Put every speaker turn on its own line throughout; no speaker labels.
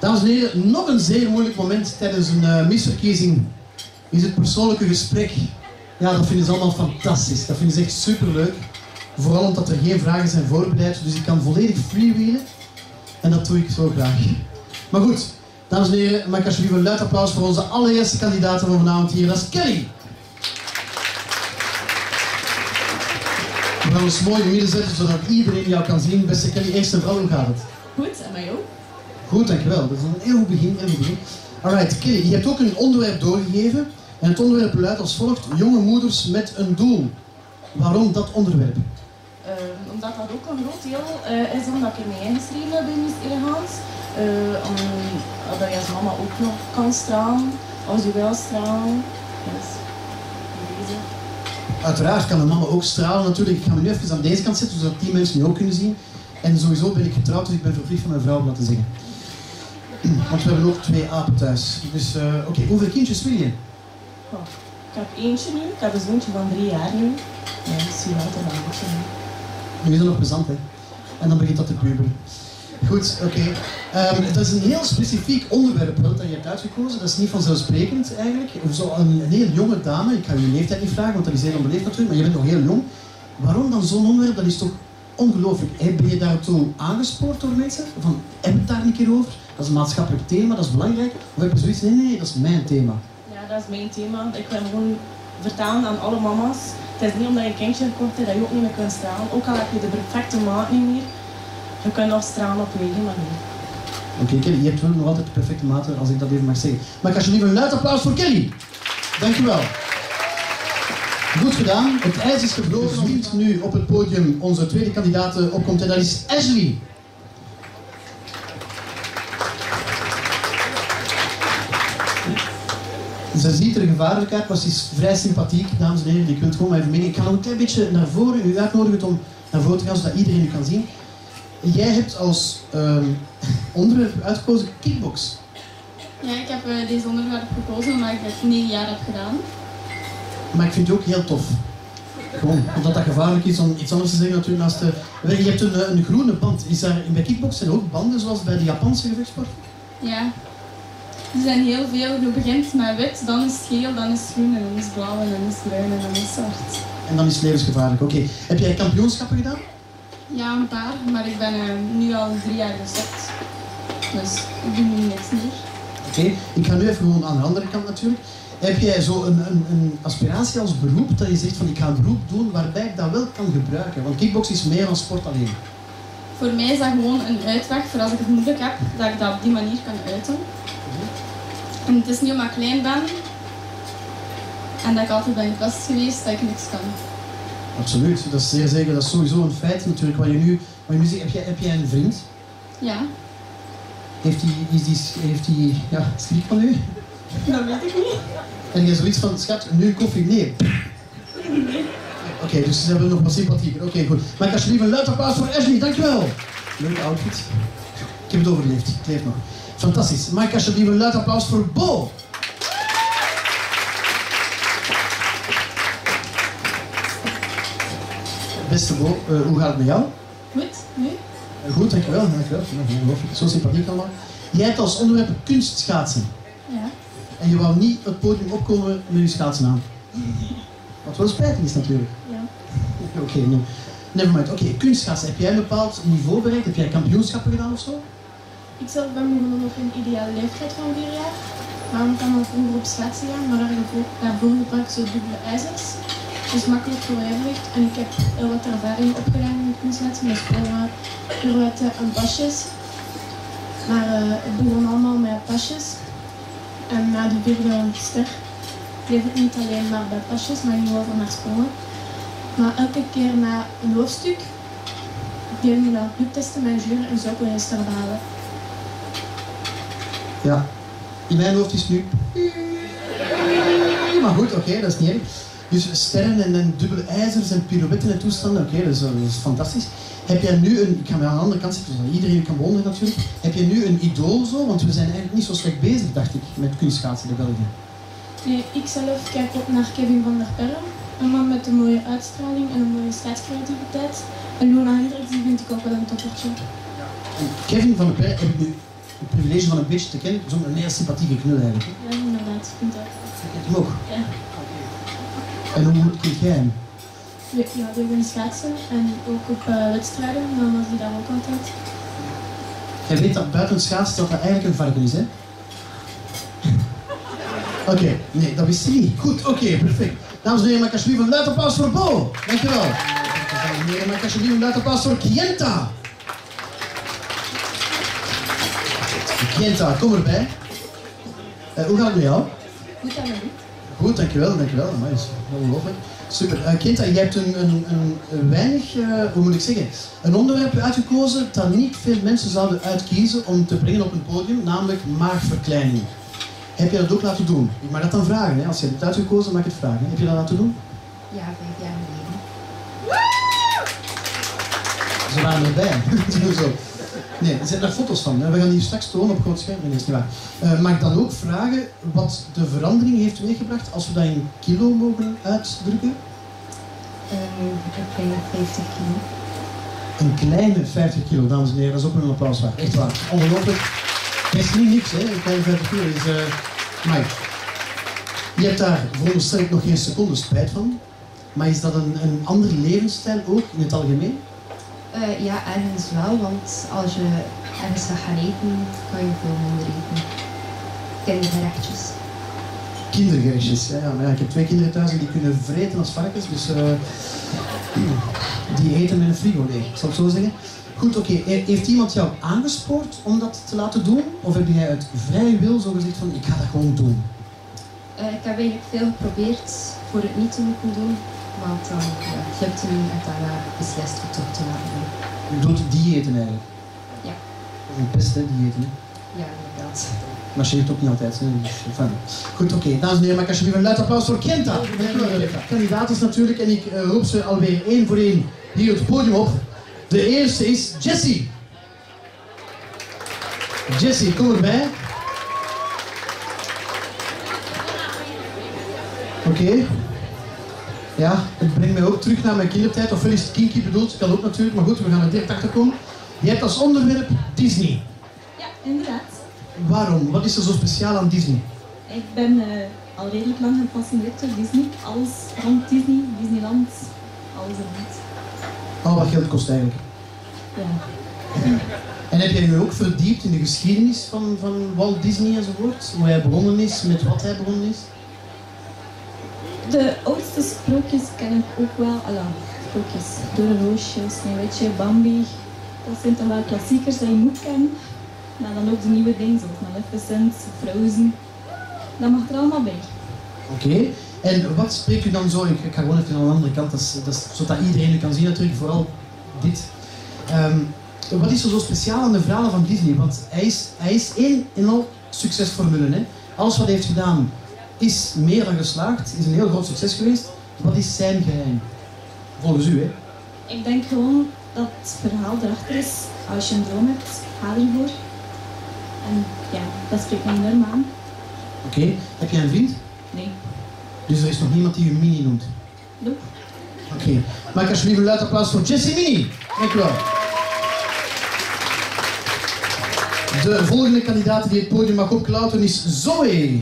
Dames en heren, nog een zeer moeilijk moment tijdens een misverkiezing is het persoonlijke gesprek. Ja, dat vinden ze allemaal fantastisch. Dat vinden ze echt superleuk. Vooral omdat er geen vragen zijn voorbereid, dus ik kan volledig freewheelen. En dat doe ik zo graag. Maar goed, dames en heren, maak alsjeblieft een luid applaus voor onze allereerste kandidaten van vanavond hier. Dat is Kelly. We gaan ons mooi in het midden zetten, zodat iedereen jou kan zien. Beste Kelly, eerst en vooral, hoe gaat het?
Goed, en mij ook?
Goed, dankjewel. Dat is een heel goed begin, heel goed begin. Alright, Kelly, je hebt ook een onderwerp doorgegeven. En het onderwerp luidt als volgt: jonge moeders met een doel. Waarom dat onderwerp?
Omdat dat ook een groot deel is omdat ik ermee ingeschreven heb bij Miss Elegans. Dat je als mama ook nog kan stralen, als je wil stralen. Dus, deze.
Uiteraard kan een mama ook stralen natuurlijk. Ik ga me nu even aan deze kant zetten, zodat die mensen nu ook kunnen zien. En sowieso ben ik getrouwd, dus ik ben verplicht van mijn vrouw om dat te zeggen. Want we hebben ook 2 apen thuis. Dus oké, hoeveel kindjes wil je?
Oh, ik heb eentje nu, ik heb een zoontje van 3 jaar nu. Ja, misschien altijd een beetje nu.
Nu is dat nog plezant, hè? En dan begint dat te puberen. Goed, oké. Dat is een heel specifiek onderwerp wel, dat je hebt uitgekozen. Dat is niet vanzelfsprekend eigenlijk. Zo een heel jonge dame, ik ga je leeftijd niet vragen, want dat is heel onbeleefd natuurlijk, maar je bent nog heel jong. Waarom dan zo'n onderwerp? Dat is toch ongelooflijk. Ben je daartoe aangespoord door mensen? Van, heb het daar een keer over? Dat is een maatschappelijk thema, dat is belangrijk. Of heb je zoiets? Nee, dat is mijn thema.
Ja, dat is mijn thema. Ik wil gewoon vertellen aan alle mama's. Het is niet omdat je een kindje gekocht hebt dat je ook niet meer kunt stralen. Ook al heb je de perfecte maat niet meer, je kunt nog stralen op je eigen manier.
Oké, Kelly, je hebt wel nog altijd de perfecte maat, als ik dat even mag zeggen. Maar ik alsjeblieft een luid applaus voor Kelly. Dankjewel. Goed gedaan. Het ijs is gebroken. Dus nu op het podium onze tweede kandidaat opkomt en dat is Ashley. Ze ziet er gevaarlijk uit, maar ze is vrij sympathiek, dames en heren. Je kunt gewoon maar even mee. Ik ga nog een klein beetje naar voren u uitnodigen om naar voren te gaan, zodat iedereen u kan zien. Jij hebt als onderwerp uitgekozen kickbox.
Ja, ik heb deze onderwerp gekozen omdat ik het 9 jaar heb gedaan.
Maar ik vind het ook heel tof. Gewoon, omdat dat gevaarlijk is om iets anders te zeggen natuurlijk naast de... Je hebt een groene band. Is daar bij kickbox zijn er ook banden zoals bij de Japanse gevechtsport?
Ja. Er zijn heel veel. Je begint met wit, dan is het geel, dan is het groen, en dan is het blauw, en dan is het bruin, en dan is het zwart.
En dan is het levensgevaarlijk. Oké. Heb jij kampioenschappen gedaan?
Ja, een paar, maar ik ben nu al 3 jaar gestopt. Dus ik doe nu niks meer.
Oké. Ik ga nu even gewoon aan de andere kant natuurlijk. Heb jij zo een aspiratie als beroep, dat je zegt van ik ga een beroep doen waarbij ik dat wel kan gebruiken? Want kickbox is meer dan sport alleen.
Voor mij is dat gewoon een uitweg voor als ik het moeilijk heb, dat ik dat op die manier kan uiten. En het is niet omdat ik klein ben en dat ik altijd ben gepest geweest dat ik niks kan.
Absoluut, dat is zeer zeker. Dat is sowieso een feit natuurlijk. Wat je nu zegt, heb jij een vriend?
Ja.
Heeft hij ja, schrik van u?
Dat weet ik niet.
En jij zoiets van, schat, nu koffie? Nee. Oké, dus ze hebben nog wat sympathieker. Oké, goed. Maak alsjeblieft een luid applaus voor Ashley, dankjewel. Leuke outfit. Ik heb het overleefd, ik leef nog. Fantastisch. Maak alsjeblieft een luid applaus voor Bo. Beste Bo, hoe gaat het met jou?
Goed, nu?
Goed, dankjewel. Zo sympathiek allemaal. Jij hebt als onderwerp kunstschaatsen.
Ja.
En je wou niet het podium opkomen met je schaatsen aan. Wat wel spijtig is natuurlijk.
Ja.
Oké, nee. Nevermind. Oké, kunstschaatsen. Heb jij een bepaald niveau bereikt? Heb jij kampioenschappen gedaan of zo?
Ik zelf ben begonnen op een ideale leeftijd van 4 jaar. Waarom kan ik vroeger op schaatsen gaan, maar daarvoor gebruik ik zo dubbele ijzers. Dus makkelijk voor evenwicht. En ik heb heel wat ervaring opgedaan met kunstschaatsen, met sprongen, pirouetten en pasjes. Maar het begon allemaal met pasjes. En na die 4e ster bleef het niet alleen maar bij pasjes, maar ging over naar sprongen. Maar elke keer na een hoofdstuk deden we naar bloedtesten met jury en zo kon je een ster behalen.
Ja. In mijn hoofd is het nu... Maar goed, oké, dat is niet erg. Dus sterren en dubbele ijzers en pirouetten en toestanden, oké, dat is fantastisch. Heb jij nu een... Ik ga mij aan de andere kant zitten, zodat iedereen kan bewonderen natuurlijk. Heb je nu een idool zo? Want we zijn eigenlijk niet zo slecht bezig, dacht ik, met kunstschaatsen in België.
Nee, ik zelf kijk op naar Kevin van der Perre. Een man met een mooie uitstraling en een mooie scheidscreativiteit. En Luna Hendricks, die vind ik ook wel een toppertje.
En Kevin van der Perre heb ik nu het privilege van een beetje te kennen. Zo'n een heel sympathieke knul eigenlijk.
Ja, inderdaad. Ik vind dat.
Je kent hem ook?
Ja.
En hoe goed kent jij hem?
Ja, door een schaatsen en ook op wedstrijden, dan was hij daar ook altijd.
Jij weet dat buiten het schaatsen dat eigenlijk een varken is, hè? Oké, nee, dat wist je niet. Goed, oké, perfect. Dames en heren, maak alsjeblieft een luid applaus voor Bo. Dankjewel. Dames en heren, maak alsjeblieft een luid applaus voor Kienta. Kienta, kom erbij. Hoe gaat het met jou?
Goed aan de goed.
Goed, dankjewel, dankjewel. Amai, dat is ongelooflijk. Super. Kienta, jij hebt een weinig, hoe moet ik zeggen, een onderwerp uitgekozen dat niet veel mensen zouden uitkiezen om te brengen op een podium, namelijk maagverkleining. Heb je dat ook laten doen? Ik mag dat dan vragen, hè? Als je het hebt uitgekozen, mag ik het vragen. Heb je dat laten doen?
Ja, 5 jaar geleden.
Ze waren erbij. Zo. Nee, er zijn daar foto's van. Hè? We gaan die straks tonen op groot scherm. Nee, dat is niet waar. Mag ik dan ook vragen wat de verandering heeft meegebracht als we dat in kilo mogen uitdrukken?
Ik ben 50 kilo.
Een kleine 50 kilo, dames en heren. Dat is ook een applaus waard. Echt waar. Ongelooflijk. Dat is niet niks, hè? Een kleine 50 kilo is... Mike, je hebt daar veronderstel ik nog geen seconde spijt van. Maar is dat een andere levensstijl ook in het algemeen?
Ja, ergens wel, want als je ergens gaat gaan eten, kan je veel minder eten. Kindergerechtjes.
Kindergerechtjes, ja, maar ja, ik heb 2 kinderen thuis en die kunnen vreten als varkens, dus die eten met een frigo leeg, ik zal het zo zeggen. Goed, oké. Heeft iemand jou aangespoord om dat te laten doen? Of heb jij uit vrije wil zo gezegd van, ik ga dat gewoon doen?
Ik heb eigenlijk veel geprobeerd voor het niet te moeten doen, maar dan lukte niet en daarna beslist om toch te laten doen.
Je doet diëten eigenlijk?
Ja.
Dat is een pest, hè, diëten. Hè?
Ja, inderdaad.
Maar ze heeft ook niet altijd. Hè? Dus, enfin. Goed, oké. Dames en heren, maak alsjeblieft een luid applaus voor Kienta. Kandidaat is natuurlijk, en ik roep ze alweer 1 voor 1 hier op het podium op. De eerste is Jessie. Jessie, kom erbij. Oké. Ja, het brengt mij ook terug naar mijn kindertijd. Ofwel is het kinky bedoeld, kan ook natuurlijk. Maar goed, we gaan er direct achter komen. Je hebt als onderwerp Disney.
Ja, inderdaad.
Waarom? Wat is er zo speciaal aan Disney?
Ik ben al redelijk lang gefascineerd door Disney. Alles rond Disney, Disneyland, alles en niet.
Al wat geld kost eigenlijk.
Ja.
En heb jij nu ook verdiept in de geschiedenis van Walt Disney enzovoort? Hoe hij begonnen is, met wat hij begonnen is?
De oudste sprookjes ken ik ook wel. Sprookjes. Doornroosje, Sneeuwwitje, Bambi. Dat zijn toch wel klassiekers die je moet kennen. Maar dan ook de nieuwe dingen zoals Maleficent, Frozen. Dat mag er allemaal bij.
Oké. En wat spreekt u dan zo? Ik ga gewoon even aan de andere kant, dat is zodat iedereen u kan zien natuurlijk, vooral dit. Wat is er zo speciaal aan de verhalen van Disney? Want hij is één en al succesformule. Hè? Alles wat hij heeft gedaan is meer dan geslaagd, is een heel groot succes geweest. Wat is zijn geheim? Volgens u, hè?
Ik denk gewoon dat het verhaal erachter is. Als je een droom hebt, ga ervoor. En ja, dat spreekt me enorm aan.
Oké. Heb jij een vriend?
Nee.
Dus er is nog niemand die u Mini noemt?
Nope.
Oké. Maak alsjeblieft een luid applaus voor Jessie Mini. Dank u wel. De volgende kandidaat die het podium mag opklauteren is Zoe.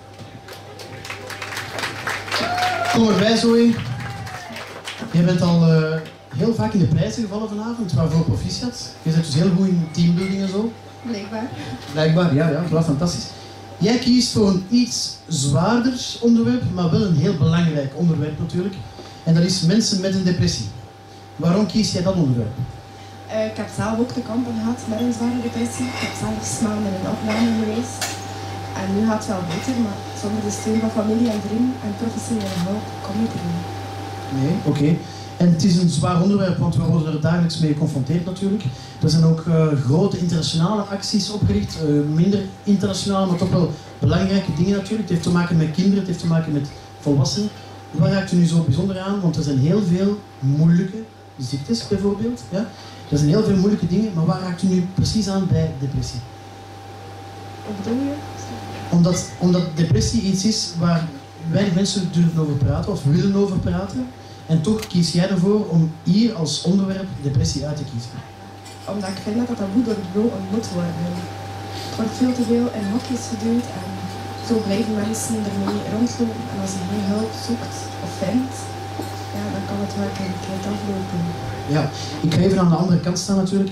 Kom erbij, Zoe. Jij bent al heel vaak in de prijzen gevallen vanavond, waarvoor proficiat. Je bent dus heel goed in teambuilding en zo.
Blijkbaar.
Blijkbaar, ja, voilà, fantastisch. Jij kiest voor een iets zwaarder onderwerp, maar wel een heel belangrijk onderwerp natuurlijk. En dat is mensen met een depressie. Waarom kies jij dat onderwerp?
Ik heb zelf ook te kampen gehad met een zware depressie. Ik heb zelfs maanden in opname geweest. En nu gaat het wel beter, maar zonder de steun van familie en vrienden en professionele hulp kom je er niet.
Nee, oké. En het is een zwaar onderwerp, want we worden er dagelijks mee geconfronteerd natuurlijk. Er zijn ook grote internationale acties opgericht, minder internationale, maar toch wel belangrijke dingen natuurlijk. Het heeft te maken met kinderen, het heeft te maken met volwassenen. Waar raakt u nu zo bijzonder aan? Want er zijn heel veel moeilijke ziektes bijvoorbeeld. Ja? Er zijn heel veel moeilijke dingen, maar waar raakt u nu precies aan bij depressie?
Wat bedoel je?
Omdat depressie iets is waar weinig mensen durven over praten of willen over praten. En toch kies jij ervoor om hier als onderwerp depressie uit te kiezen.
Omdat ik vind dat dat taboe doorbroken moet worden. wordt veel te veel in hokjes geduwd en zo blijven mensen ermee rondlopen. En als je geen hulp zoekt of vindt, ja, dan kan het wel een keer aflopen.
Ja, ik ga even aan de andere kant staan natuurlijk.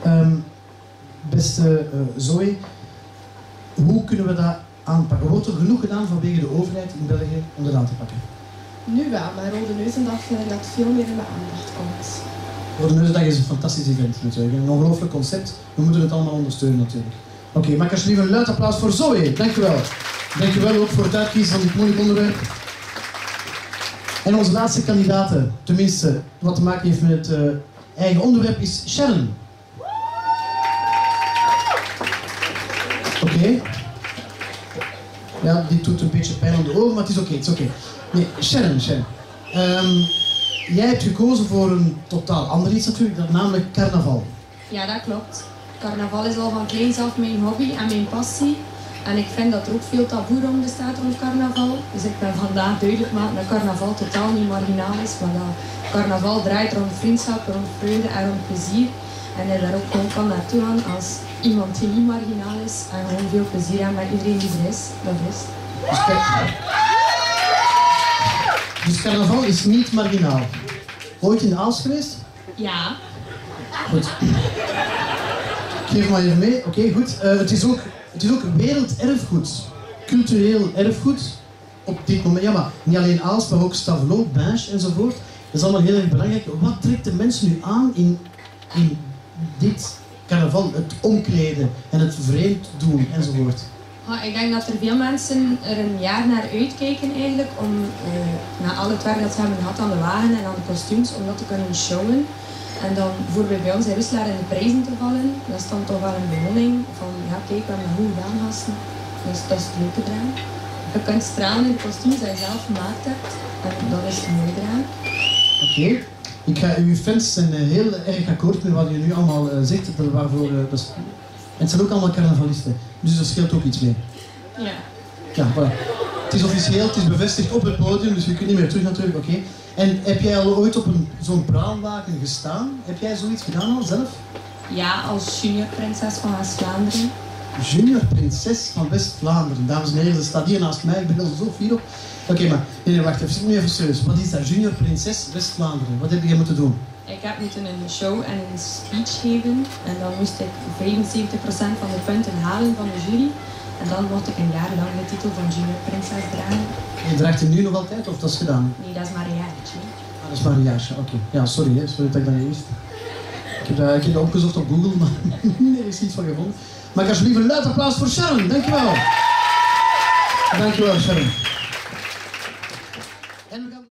Beste Zoe, hoe kunnen we dat aanpakken? Wordt er genoeg gedaan vanwege de overheid in België om dat aan te pakken?
Nu wel, maar Rode Neuzendag vind ik dat het veel meer in de aandacht komt.
Rode Neuzendag is een fantastisch event natuurlijk. Een ongelooflijk concept. We moeten het allemaal ondersteunen natuurlijk. Oké, maak alsjeblieft een luid applaus voor Zoe. Dankjewel. Dankjewel ook voor het uitkiezen van dit moeilijk onderwerp. En onze laatste kandidaat, tenminste wat te maken heeft met het eigen onderwerp, is Sharon. Oké. Ja, dit doet een beetje pijn aan de ogen, maar het is oké, het is oké. Nee, Sharon. Jij hebt gekozen voor een totaal ander iets natuurlijk, namelijk carnaval.
Ja, dat klopt. Carnaval is al van kleins af mijn hobby en mijn passie. En ik vind dat er ook veel taboe rond bestaat rond carnaval. Dus ik ben vandaag duidelijk maken dat carnaval totaal niet marginaal is. Maar dat carnaval draait rond vriendschap, rond vreugde en rond plezier. En je daar ook gewoon kan naartoe gaan als iemand die niet marginaal is. En gewoon veel plezier hebben met iedereen die er is. Dat is.
Dus carnaval is niet marginaal. Ooit in de Aalst geweest?
Ja.
Goed. Geef maar even mee. Oké, goed. Het is ook werelderfgoed. Cultureel erfgoed. Op dit moment. Ja, maar niet alleen Aalst, maar ook Stavelot, Binche enzovoort. Dat is allemaal heel erg belangrijk. Wat trekt de mensen nu aan in dit carnaval? Het omkleden en het vreemd doen enzovoort.
Ik denk dat er veel mensen er een jaar naar uitkijken eigenlijk om na al het werk dat ze hebben gehad aan de wagen en aan de kostuums, om dat te kunnen showen. En dan bijvoorbeeld bij ons in Roeselaar in de prijzen te vallen, dat is dan toch wel een beloning van ja kijk, we hebben een goed gedaan gasten. Dus dat is het leuke eraan. Je kunt stralen in de kostuums die je zelf gemaakt hebt en dat is het mooie eraan.
Oké. Uw fans zijn heel erg akkoord met wat je nu allemaal zegt, en het zijn ook allemaal carnavalisten, dus dat scheelt ook iets mee.
Ja.
Ja, voilà. Het is officieel, het is bevestigd op het podium, dus je kunt niet meer terug natuurlijk, oké. En heb jij al ooit op zo'n praalwagen gestaan? Heb jij zoiets gedaan al zelf?
Ja, als juniorprinses van West-Vlaanderen.
Juniorprinses van West-Vlaanderen. Dames en heren, ze staat hier naast mij, ik ben er zo fier op. Oké, maar nee, wacht even, nu even serieus. Wat is dat, juniorprinses West-Vlaanderen? Wat heb jij moeten doen?
Ik heb moeten een show en een speech geven en dan moest ik 75% van de punten halen van de jury. En dan mocht ik een jaar lang de titel van juniorprinses dragen.
Je draagt hem nu nog altijd of dat is gedaan?
Nee, dat is maar een jaartje.
Ah, dat is maar een jaartje, oké. Ja, sorry dat ik dat niet wist. Ik heb dat opgezocht op Google, maar er is niets van gevonden. Maak alsjeblieft een luid applaus voor Sharon, dankjewel. Dankjewel Sharon.